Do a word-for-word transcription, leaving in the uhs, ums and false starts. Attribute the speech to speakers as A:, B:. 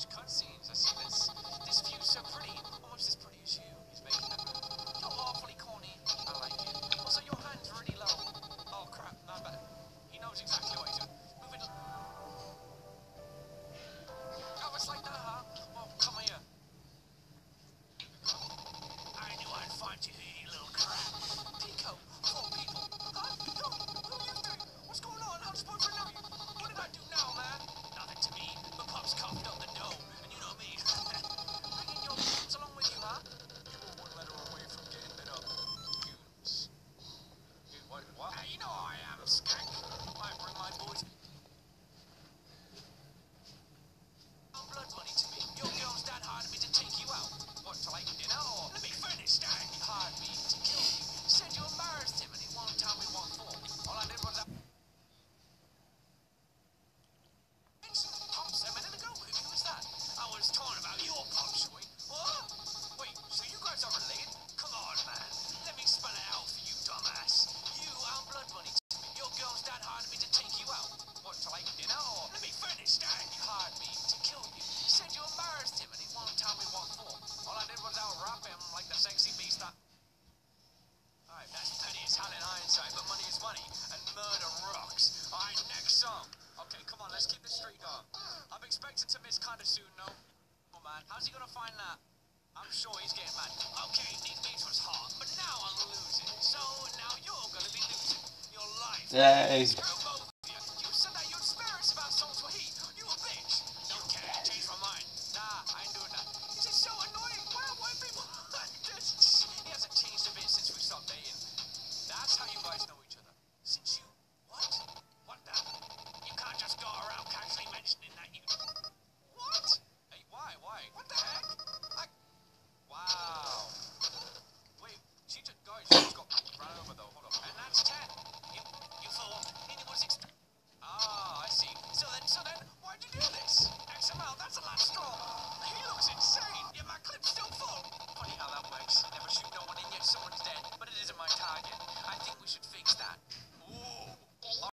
A: watch cutscenes. I see this. This view's so pretty, almost as pretty as you. He's making it. You're awfully corny. I like it. Also, your hand's really low. Oh crap, no better. He knows exactly what he's doing. Move it. Oh, it's like that, huh? Well, come here. I knew I'd find you here, you little crap. Pico, four people. Huh? No, who are you doing? What's going on? How does boyfriend know you? What did I do now, man? Nothing to me. The pup's coughed up the dough, and you know me. Bringing your pups along with you, huh? You were one letter away from getting lit up. Goons. Dude, what? What? Hey, you know I am, skank. I bring my boys. Blood money to me. Your girl's dad hired me to take you out. What, to like dinner or? Let me finish, dang! He hired me to kill you. Said you embarrassed him and he won't tell me what for. All I did was that. Pumps a minute ago? Who was that? I was talking about your pumps, wait. What? Wait, so you guys are related? Come on, man. Let me spell it out for you, dumbass. You owe blood money to me. Your girl's dad hired me to take you out. What, to like dinner or? Let me finish, dang! He hired me to kill you. Said you embarrassed him and he won't tell me what for. All I did was out-rap him like the sexy beast I... Alright, that's petty as hell in hindsight, but money is money, and murder rocks. Alright, next song. Okay, come on, let's keep this straight on. I'm expecting to miss kinda soon, no? Oh man, how's he gonna find that? I'm sure he's getting mad. Okay, these beats was hot, but now I'm losing. So now you're gonna be losing your life.
B: Yay.
A: Screw both